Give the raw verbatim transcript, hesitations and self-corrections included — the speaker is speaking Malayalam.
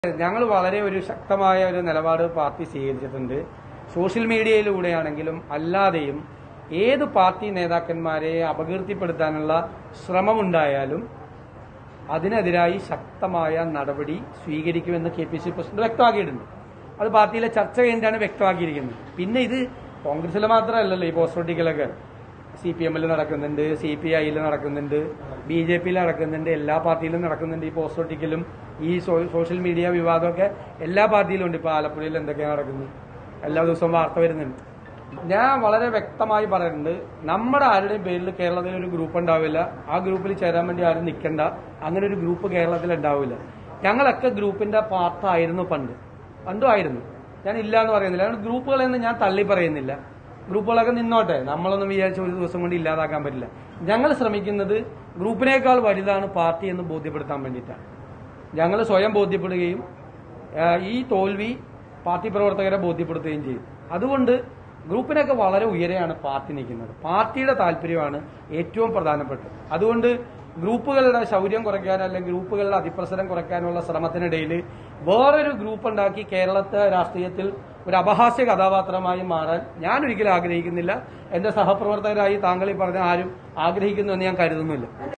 ഞങ്ങൾ വളരെ ഒരു ശക്തമായ ഒരു നിലപാട് പാർട്ടി സ്വീകരിച്ചിട്ടുണ്ട്. സോഷ്യൽ മീഡിയയിലൂടെയാണെങ്കിലും അല്ലാതെയും ഏത് പാർട്ടി നേതാക്കന്മാരെ അപകീർത്തിപ്പെടുത്താനുള്ള ശ്രമമുണ്ടായാലും അതിനെതിരായി ശക്തമായ നടപടി സ്വീകരിക്കുമെന്ന് കെ പി സി പ്രസിഡന്റ് വ്യക്തമാക്കിയിട്ടുണ്ട്. അത് പാർട്ടിയിലെ ചർച്ച കഴിഞ്ഞാണ് വ്യക്തമാക്കിയിരിക്കുന്നത്. പിന്നെ ഇത് കോൺഗ്രസിൽ മാത്രമല്ലല്ലോ ഈ പോസ്റ്റർ ഒട്ടിക്കലൊക്കെ. സി പി എമ്മിൽ നടക്കുന്നുണ്ട്, സി പി ഐയിൽ നടക്കുന്നുണ്ട്, ബി ജെ പിയിൽ നടക്കുന്നുണ്ട്, എല്ലാ പാർട്ടിയിലും നടക്കുന്നുണ്ട്. ഈ പോസ്റ്റർ ഒട്ടിക്കലും ഈ സോഷ്യൽ മീഡിയ വിവാദമൊക്കെ എല്ലാ പാർട്ടിയിലും ഉണ്ട്. ഇപ്പോൾ ആലപ്പുഴയിൽ എന്തൊക്കെയാണ് നടക്കുന്നത്, എല്ലാ ദിവസവും വാർത്ത വരുന്നുണ്ട്. ഞാൻ വളരെ വ്യക്തമായി പറയുന്നുണ്ട്, നമ്മുടെ ആരുടെയും പേരിൽ കേരളത്തിൽ ഒരു ഗ്രൂപ്പ് ഉണ്ടാവില്ല. ആ ഗ്രൂപ്പിൽ ചേരാൻ വേണ്ടി ആരും നിൽക്കണ്ട. അങ്ങനെ ഒരു ഗ്രൂപ്പ് കേരളത്തിൽ ഉണ്ടാവില്ല. ഞങ്ങളൊക്കെ ഗ്രൂപ്പിന്റെ പാർട്ടായിരുന്നു പണ്ട് പണ്ടും ആയിരുന്നു. ഞാൻ ഇല്ല എന്ന് പറയുന്നില്ല. ഗ്രൂപ്പുകളെന്ന് ഞാൻ തള്ളി പറയുന്നില്ല. ഗ്രൂപ്പുകളൊക്കെ നിന്നോട്ടെ, നമ്മളൊന്നും വിചാരിച്ച ഒരു ദിവസം കൊണ്ട് ഇല്ലാതാക്കാൻ പറ്റില്ല. ഞങ്ങൾ ശ്രമിക്കുന്നത് ഗ്രൂപ്പിനേക്കാൾ വലുതാണ് പാർട്ടി എന്ന് ബോധ്യപ്പെടുത്താൻ വേണ്ടിയിട്ടാണ്. ഞങ്ങൾ സ്വയം ബോധ്യപ്പെടുകയും ഈ തോൽവി പാർട്ടി പ്രവർത്തകരെ ബോധ്യപ്പെടുത്തുകയും ചെയ്യും. അതുകൊണ്ട് ഗ്രൂപ്പിനൊക്കെ വളരെ ഉയരെയാണ് പാർട്ടി നിൽക്കുന്നത്. പാർട്ടിയുടെ താല്പര്യമാണ് ഏറ്റവും പ്രധാനപ്പെട്ടത്. അതുകൊണ്ട് ഗ്രൂപ്പുകളുടെ ശൗര്യം കുറയ്ക്കാൻ അല്ലെങ്കിൽ ഗ്രൂപ്പുകളുടെ അതിപ്രസരം കുറയ്ക്കാനുള്ള ശ്രമത്തിനിടയിൽ വേറൊരു ഗ്രൂപ്പ് ഉണ്ടാക്കി കേരളത്തെ രാഷ്ട്രീയത്തിൽ ഒരു അപഹാസ്യ കഥാപാത്രമായി മാറാൻ ഞാൻ ഒരിക്കലും ആഗ്രഹിക്കുന്നില്ല. എന്റെ സഹപ്രവർത്തകരായി താങ്കൾ ഈ പറഞ്ഞ ആരും ആഗ്രഹിക്കുന്നു എന്ന് ഞാൻ കരുതുന്നില്ല.